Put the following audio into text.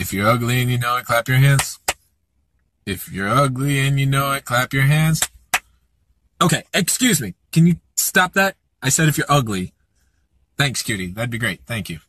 If you're ugly and you know it, clap your hands. If you're ugly and you know it, clap your hands. Okay, excuse me. Can you stop that? I said if you're ugly. Thanks, cutie. That'd be great. Thank you.